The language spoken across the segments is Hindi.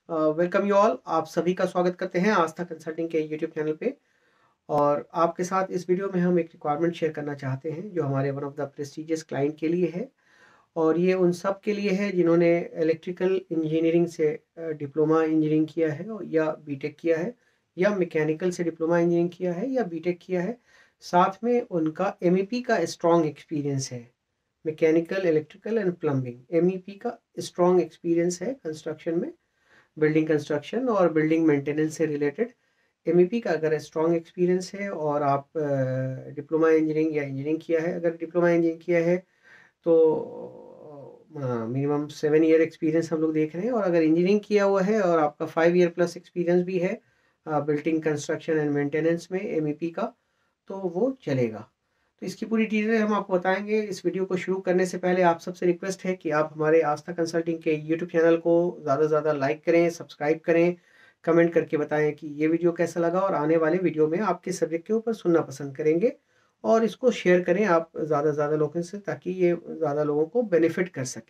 Welcome you all. आप सभी का स्वागत करते हैं आस्था कंसल्टिंग के यूट्यूब चैनल पे। और आपके साथ इस वीडियो में हम एक रिक्वायरमेंट शेयर करना चाहते हैं जो हमारे one of the prestigious client के लिए है। और ये उन सब के लिए है जिन्होंने इलेक्ट्रिकल इंजीनियरिंग से डिप्लोमा इंजीनियरिंग किया है या बीटेक किया है, या मैकेनिकल से डिप्लोमा इंजीनियरिंग किया है या बीटेक किया है। साथ में उनका एमईपी का स्ट्रॉन्ग एक्सपीरियंस है। Mechanical, electrical and plumbing MEP का स्ट्रॉन्ग एक्सपीरियंस है कंस्ट्रक्शन में, बिल्डिंग कंस्ट्रक्शन और बिल्डिंग मेंटेनेंस से रिलेटेड। एमईपी का अगर स्ट्रॉन्ग एक्सपीरियंस है और आप डिप्लोमा इंजीनियरिंग या इंजीनियरिंग किया है, अगर डिप्लोमा इंजीनियरिंग किया है तो मिनिमम 7 ईयर एक्सपीरियंस हम लोग देख रहे हैं। और अगर इंजीनियरिंग किया हुआ है और आपका 5 ईयर प्लस एक्सपीरियंस भी है बिल्डिंग कंस्ट्रक्शन एंड मेंटेनेंस में एमईपी का, तो वो चलेगा। तो इसकी पूरी डिटेल हम आपको बताएंगे। इस वीडियो को शुरू करने से पहले आप सबसे रिक्वेस्ट है कि आप हमारे आस्था कंसल्टिंग के यूट्यूब चैनल को ज़्यादा से ज़्यादा लाइक करें, सब्सक्राइब करें, कमेंट करके बताएं कि ये वीडियो कैसा लगा और आने वाले वीडियो में आपके सब्जेक्ट के ऊपर सुनना पसंद करेंगे। और इसको शेयर करें आप ज़्यादा से ज़्यादा लोगों से, ताकि ये ज़्यादा लोगों को बेनिफिट कर सके।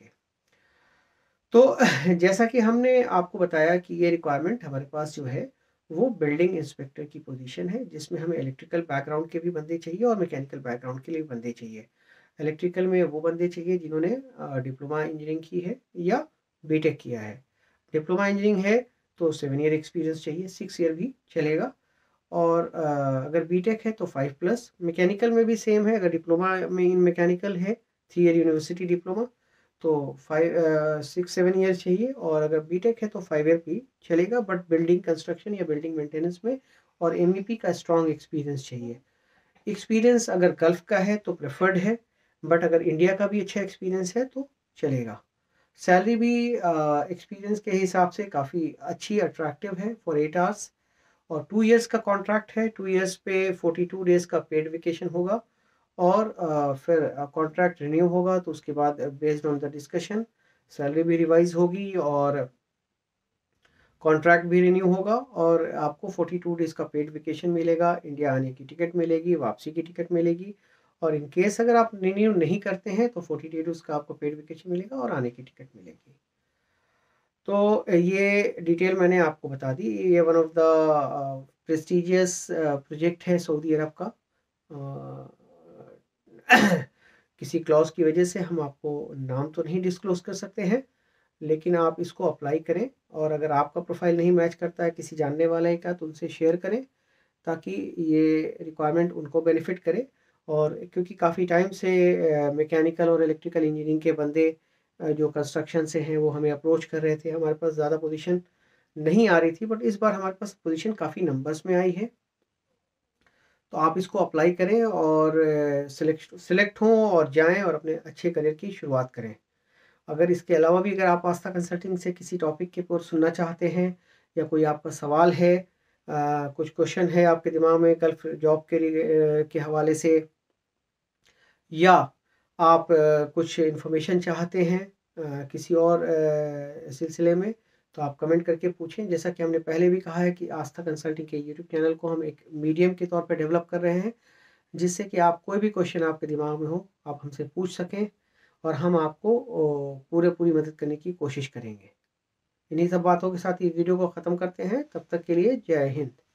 तो जैसा कि हमने आपको बताया कि ये रिक्वायरमेंट हमारे पास जो है वो बिल्डिंग इंस्पेक्टर की पोजीशन है, जिसमें हमें इलेक्ट्रिकल बैकग्राउंड के भी बंदे चाहिए और मैकेनिकल बैकग्राउंड के लिए भी बंदे चाहिए। इलेक्ट्रिकल में वो बंदे चाहिए जिन्होंने डिप्लोमा इंजीनियरिंग की है या बीटेक किया है। डिप्लोमा इंजीनियरिंग है तो 7 ईयर एक्सपीरियंस चाहिए, 6 ईयर भी चलेगा। और अगर बीटेक है तो 5+। मैकेनिकल में भी सेम है, अगर डिप्लोमा में इन मैकेनिकल है 3 ईयर यूनिवर्सिटी डिप्लोमा तो 6-7 ईयर चाहिए। और अगर बीटेक है तो 5 ईयर भी चलेगा, बट बिल्डिंग कंस्ट्रक्शन या बिल्डिंग मेंटेनेंस में और एमईपी का स्ट्रॉन्ग एक्सपीरियंस चाहिए। एक्सपीरियंस अगर गल्फ का है तो प्रेफर्ड है, बट अगर इंडिया का भी अच्छा एक्सपीरियंस है तो चलेगा। सैलरी भी एक्सपीरियंस के हिसाब से काफ़ी अच्छी, अट्रैक्टिव है फॉर 8 आवर्स। और 2 ईयर्स का कॉन्ट्रैक्ट है। 2 ईयर्स पे 42 डेज का पेड वेकेशन होगा। और फिर कॉन्ट्रैक्ट रिन्यू होगा तो उसके बाद based on the discussion salary भी रिवाइज होगी और कॉन्ट्रैक्ट भी रिन्यू होगा। और आपको 42 डेज का पेड वेकेशन मिलेगा, इंडिया आने की टिकट मिलेगी, वापसी की टिकट मिलेगी। और इन केस अगर आप रिन्यू नहीं करते हैं तो 42 डेज का आपको पेड वेकेशन मिलेगा और आने की टिकट मिलेगी। तो ये डिटेल मैंने आपको बता दी। ये one of the prestigious project है सऊदी अरब का। किसी क्लॉज की वजह से हम आपको नाम तो नहीं डिस्क्लोज कर सकते हैं, लेकिन आप इसको अप्लाई करें। और अगर आपका प्रोफाइल नहीं मैच करता है किसी जानने वाले का तो उनसे शेयर करें, ताकि ये रिक्वायरमेंट उनको बेनिफिट करे। और क्योंकि काफ़ी टाइम से मैकेनिकल और इलेक्ट्रिकल इंजीनियरिंग के बंदे जो कंस्ट्रक्शन से हैं वो हमें अप्रोच कर रहे थे, हमारे पास ज़्यादा पोजीशन नहीं आ रही थी, बट इस बार हमारे पास पोजीशन काफ़ी नंबर्स में आई है। तो आप इसको अप्लाई करें और सिलेक्ट हों और जाएं और अपने अच्छे करियर की शुरुआत करें। अगर इसके अलावा भी अगर आप आस्था कंसल्टिंग से किसी टॉपिक के ऊपर सुनना चाहते हैं या कोई आपका सवाल है, कुछ क्वेश्चन है आपके दिमाग में गल्फ जॉब के हवाले से, या आप कुछ इन्फॉर्मेशन चाहते हैं किसी और सिलसिले में, तो आप कमेंट करके पूछें। जैसा कि हमने पहले भी कहा है कि आस्था कंसल्टिंग के यूट्यूब चैनल को हम एक मीडियम के तौर पर डेवलप कर रहे हैं, जिससे कि आप कोई भी क्वेश्चन आपके दिमाग में हो आप हमसे पूछ सकें और हम आपको पूरी मदद करने की कोशिश करेंगे। इन्हीं सब बातों के साथ ये वीडियो को ख़त्म करते हैं। तब तक के लिए जय हिंद।